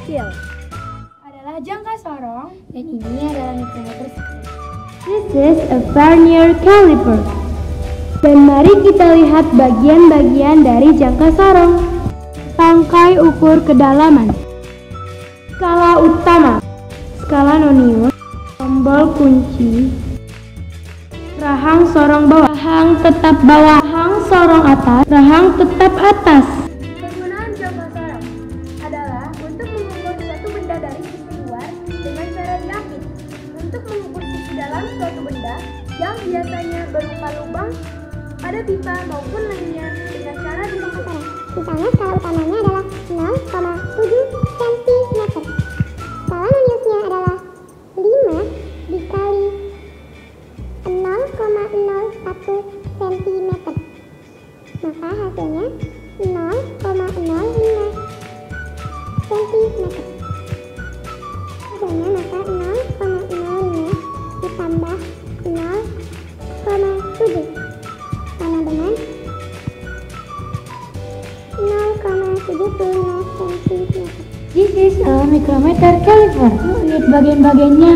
kecil adalah jangka sorong dan ini adalah mikrometer sekecil. This is a vernier caliper. Dan mari kita lihat bagian-bagian dari jangka sorong. Tangkai ukur kedalaman, skala utama, skala nonius, tombol kunci, rahang sorong bawah, rahang tetap bawah, rahang sorong atas, rahang tetap atas. Penggunaan jangka sorong adalah untuk mengukur suatu benda dari sisi luar dengan cara diapit. Untuk mengukur sisi dalam suatu benda yang biasanya berupa lubang pada pipa maupun lainnya dengan cara dijangka sorong. Misalnya skala utamanya adalah 0,7 cm. Skala noniusnya adalah 5 dikali 0,01 cm. Maka hasilnya 0,05 cm. Hasilnya maka 0,05 ditambah 0,7 sama dengan 0,75 cm. This is a micrometer caliper. Lihat bagian-bagiannya.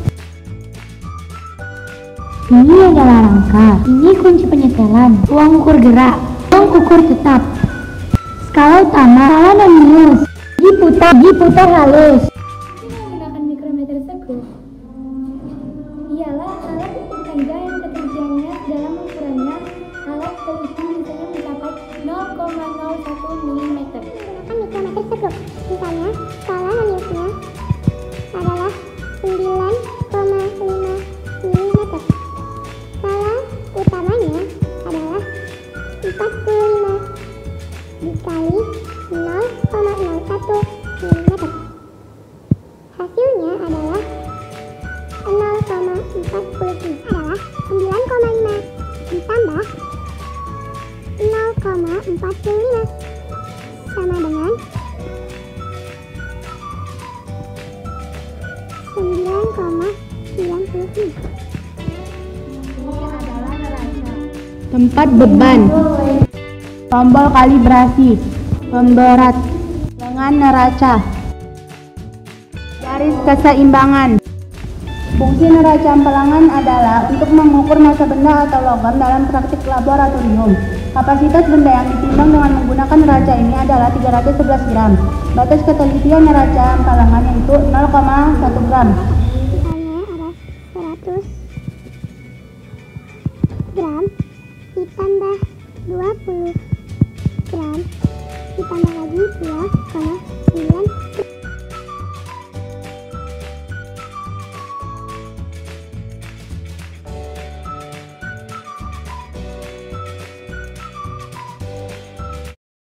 Ini adalah rangka, ini kunci penyetelan, ruang ukur gerak, ruang ukur tetap, skala utama, skala nonius, diputar halus. Menggunakan mikrometer skru ialah alat ukur ganja yang ketinggiannya dalam ukurannya alat teliti misalnya mencapai 0,01 mm. Menggunakan mikrometer skru, misalnya skala noniusnya adalah 9,5 mm. Skala utamanya adalah 45 dikali 0,01 mm. Hasilnya adalah 0,45 adalah 9,5 ditambah 0,45 sama dengan 9,95. Tempat beban, tombol kalibrasi, pemberat, lengan neraca, garis keseimbangan. Fungsi neraca empelangan adalah untuk mengukur massa benda atau logam dalam praktik laboratorium. Kapasitas benda yang ditimbang dengan menggunakan neraca ini adalah 311 gram. Batas ketelitian neraca empelangan yaitu 0,1 gram.